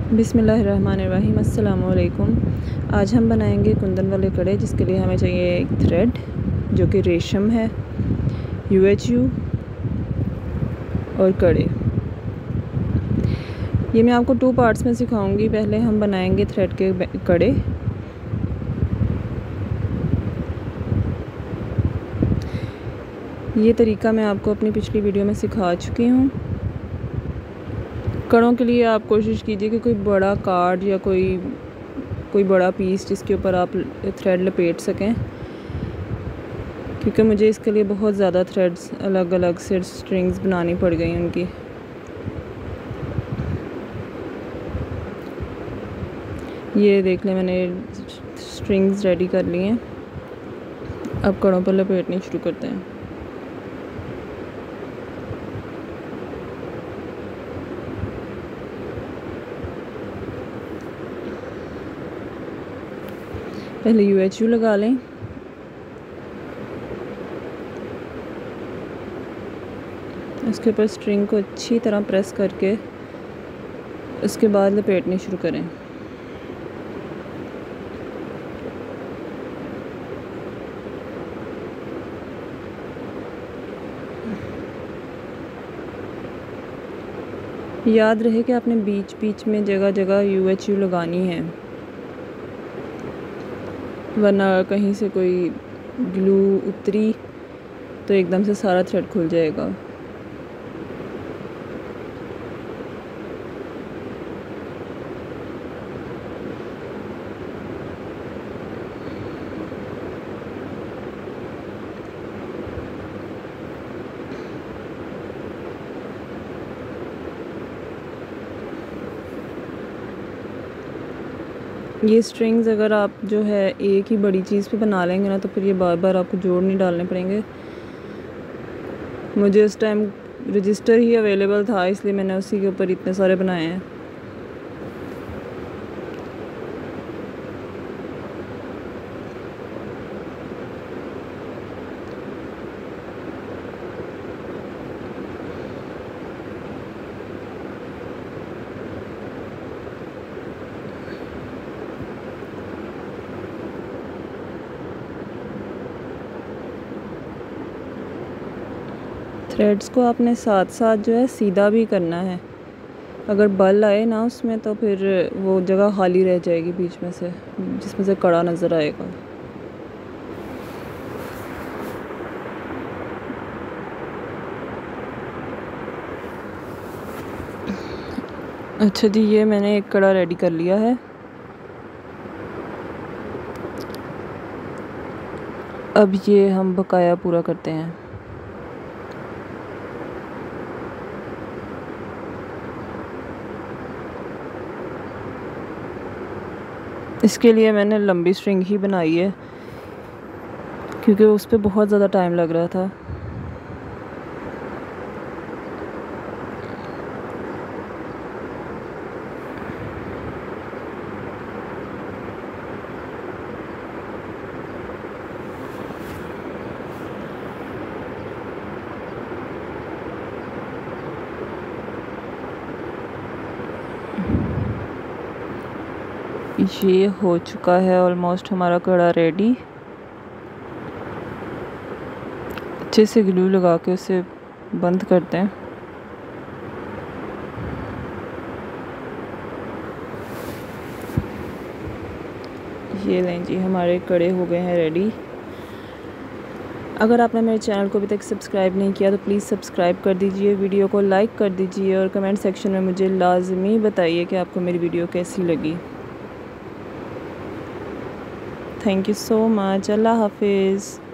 बिस्मिल्लाहिर्रहमानिर्रहीम। अस्सलाम वालेकुम। आज हम बनाएंगे कुंदन वाले कड़े, जिसके लिए हमें चाहिए एक थ्रेड जो कि रेशम है, UHU और कड़े। ये मैं आपको 2 पार्ट्स में सिखाऊंगी। पहले हम बनाएंगे थ्रेड के कड़े। ये तरीका मैं आपको अपनी पिछली वीडियो में सिखा चुकी हूँ। कड़ों के लिए आप कोशिश कीजिए कि कोई बड़ा कार्ड या कोई बड़ा पीस जिसके ऊपर आप थ्रेड लपेट सकें, क्योंकि मुझे इसके लिए बहुत ज़्यादा थ्रेड्स अलग अलग से स्ट्रिंग्स बनानी पड़ गई उनकी। ये देख लें, मैंने स्ट्रिंग्स रेडी कर ली हैं। अब कड़ों पर लपेटनी शुरू करते हैं। पहले UHU लगा लें। उसके ऊपर स्ट्रिंग को अच्छी तरह प्रेस करके उसके बाद लपेटनी शुरू करें। याद रहे कि आपने बीच बीच में जगह जगह UHU लगानी है, वरना कहीं से कोई ग्लू उतरी तो एकदम से सारा थ्रेड खुल जाएगा। ये स्ट्रिंग्स अगर आप जो है एक ही बड़ी चीज़ पे बना लेंगे ना, तो फिर ये बार बार आपको जोड़ नहीं डालने पड़ेंगे। मुझे उस टाइम रजिस्टर ही अवेलेबल था, इसलिए मैंने उसी के ऊपर इतने सारे बनाए हैं। थ्रेड्स को आपने साथ साथ जो है सीधा भी करना है। अगर बल आए ना उसमें, तो फिर वो जगह खाली रह जाएगी बीच में से, जिसमें से कड़ा नज़र आएगा। अच्छा जी, ये मैंने एक कड़ा रेडी कर लिया है। अब ये हम बकाया पूरा करते हैं। इसके लिए मैंने लंबी स्ट्रिंग ही बनाई है, क्योंकि उस पर बहुत ज़्यादा टाइम लग रहा था। ये हो चुका है ऑलमोस्ट हमारा कड़ा रेडी। अच्छे से ग्लू लगा के उसे बंद करते हैं। ये लें जी, हमारे कड़े हो गए हैं रेडी। अगर आपने मेरे चैनल को अभी तक सब्सक्राइब नहीं किया तो प्लीज़ सब्सक्राइब कर दीजिए, वीडियो को लाइक कर दीजिए और कमेंट सेक्शन में मुझे लाजमी बताइए कि आपको मेरी वीडियो कैसी लगी। Thank you so much. अल्लाह हाफिज़।